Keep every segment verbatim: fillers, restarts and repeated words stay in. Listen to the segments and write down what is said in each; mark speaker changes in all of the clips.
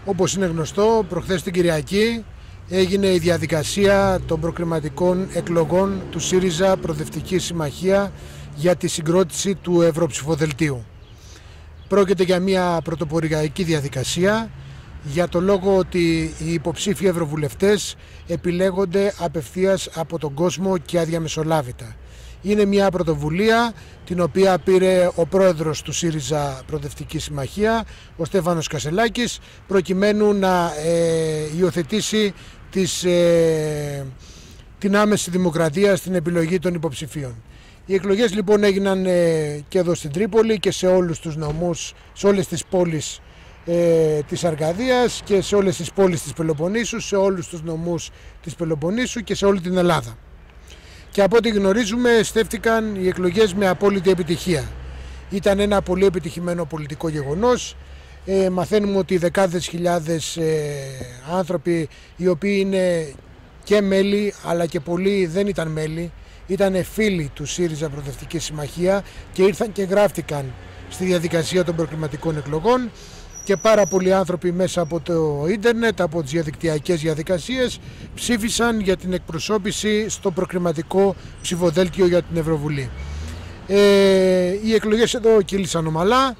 Speaker 1: Όπως είναι γνωστό, προχθές την Κυριακή έγινε η διαδικασία των προκριματικών εκλογών του ΣΥΡΙΖΑ Προοδευτική Συμμαχία για τη συγκρότηση του Ευρωψηφοδελτίου. Πρόκειται για μια πρωτοποριακή διαδικασία για το λόγο ότι οι υποψήφοι ευρωβουλευτές επιλέγονται απευθείας από τον κόσμο και αδιαμεσολάβητα. Είναι μια πρωτοβουλία την οποία πήρε ο πρόεδρος του ΣΥΡΙΖΑ Προοδευτική Συμμαχία, ο Στέφανος Κασσελάκης, προκειμένου να ε, υιοθετήσει τις, ε, την άμεση δημοκρατία στην επιλογή των υποψηφίων. Οι εκλογές λοιπόν έγιναν ε, και εδώ στην Τρίπολη και σε όλους τους νομούς, σε όλες τις πόλεις ε, της Αρκαδίας και σε όλες τις πόλεις της Πελοποννήσου, σε όλους τους νομούς της Πελοποννήσου και σε όλη την Ελλάδα. Και από ό,τι γνωρίζουμε στέφτηκαν οι εκλογές με απόλυτη επιτυχία. Ήταν ένα πολύ επιτυχημένο πολιτικό γεγονός. Ε, μαθαίνουμε ότι δεκάδες χιλιάδες ε, άνθρωποι οι οποίοι είναι και μέλη αλλά και πολλοί δεν ήταν μέλη, ήταν φίλοι του ΣΥΡΙΖΑ Προοδευτική Συμμαχία και ήρθαν και γράφτηκαν στη διαδικασία των προκριματικών εκλογών και πάρα πολλοί άνθρωποι μέσα από το ίντερνετ, από τις διαδικτυακές διαδικασίες ψήφισαν για την εκπροσώπηση στο προκριματικό ψηφοδέλτιο για την Ευρωβουλή. Ε, οι εκλογές εδώ κύλησαν ομαλά.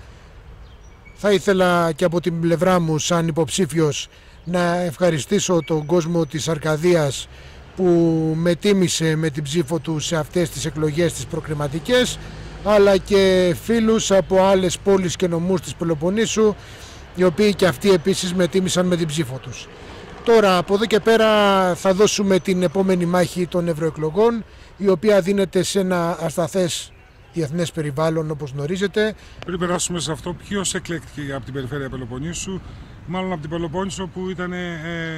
Speaker 1: Θα ήθελα και από την πλευρά μου σαν υποψήφιος να ευχαριστήσω τον κόσμο της Αρκαδίας που με τίμησε με την ψήφο του σε αυτές τις εκλογές τις προκριματικές, αλλά και φίλους από άλλες πόλεις και νομούς της Πελοποννήσου, οι οποίοι και αυτοί επίσης με τίμησαν με την ψήφο τους. Τώρα από εδώ και πέρα θα δώσουμε την επόμενη μάχη των ευρωεκλογών, η οποία δίνεται σε ένα ασταθές διεθνές περιβάλλον όπως γνωρίζετε.
Speaker 2: Πριν περάσουμε σε αυτό, ποιος εκλέκτηκε από την περιφέρεια Πελοποννήσου, μάλλον από την Πελοπόννησο που ήταν ε,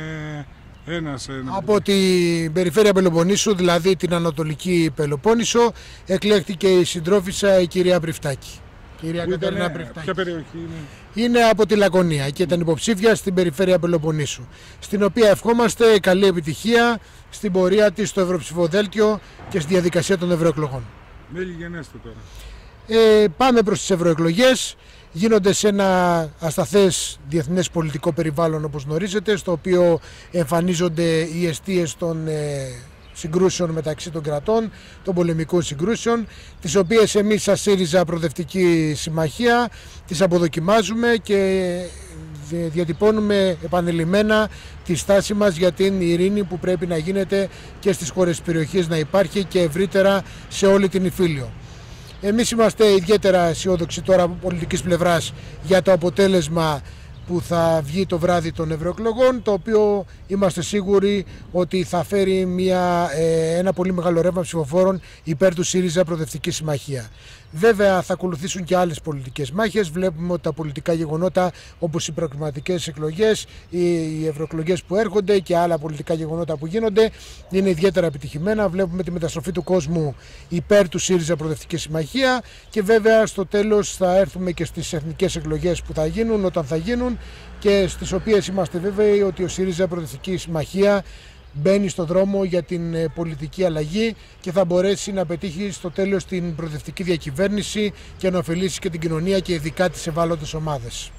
Speaker 2: ένας... Ε,
Speaker 1: από την περιφέρεια Πελοποννήσου, δηλαδή την Ανατολική Πελοπόννησο, εκλέχθηκε η συντρόφισσα η κυρία Πριφτάκη. Κυρία Κατερίνα Πριφτάκη.
Speaker 2: Ποια περιοχή είναι?
Speaker 1: Είναι από τη Λακωνία και ήταν υποψήφια στην περιφέρεια Πελοποννήσου, στην οποία ευχόμαστε καλή επιτυχία στην πορεία της στο Ευρωψηφοδέλτιο και στη διαδικασία των ευρωεκλογών.
Speaker 2: Μέλη γενέστε τώρα.
Speaker 1: Ε, πάμε προς τις ευρωεκλογές. Γίνονται σε ένα ασταθές διεθνές πολιτικό περιβάλλον όπως γνωρίζετε, στο οποίο εμφανίζονται οι αιστείες των ε, συγκρούσεων μεταξύ των κρατών, των πολεμικών συγκρούσεων, τις οποίες εμείς σαν ΣΥΡΙΖΑ Προοδευτική Συμμαχία τις αποδοκιμάζουμε και διατυπώνουμε επανειλημμένα τη στάση μας για την ειρήνη που πρέπει να γίνεται και στις χώρες της περιοχής, να υπάρχει και ευρύτερα σε όλη την Ιφίλιο. Εμείς είμαστε ιδιαίτερα αισιόδοξοι τώρα από πολιτικής πλευράς για το αποτέλεσμα που θα βγει το βράδυ των ευρωεκλογών, το οποίο είμαστε σίγουροι ότι θα φέρει μια, ε, ένα πολύ μεγάλο ρεύμα ψηφοφόρων υπέρ του ΣΥΡΙΖΑ Προοδευτική Συμμαχία. Βέβαια θα ακολουθήσουν και άλλες πολιτικές μάχες. Βλέπουμε ότι τα πολιτικά γεγονότα όπως οι προκριματικές εκλογές, οι ευρωεκλογές που έρχονται και άλλα πολιτικά γεγονότα που γίνονται είναι ιδιαίτερα επιτυχημένα. Βλέπουμε τη μεταστροφή του κόσμου υπέρ του ΣΥΡΙΖΑ Προοδευτική Συμμαχία και βέβαια στο τέλος θα έρθουμε και στις εθνικές εκλογές που θα γίνουν όταν θα γίνουν και στις οποίες είμαστε βέβαιοι ότι ο ΣΥΡΙΖΑ Προοδευτική Συμμαχία μπαίνει στο δρόμο για την πολιτική αλλαγή και θα μπορέσει να πετύχει στο τέλος την προοδευτική διακυβέρνηση και να ωφελήσει και την κοινωνία και ειδικά τις ευάλωτες ομάδες.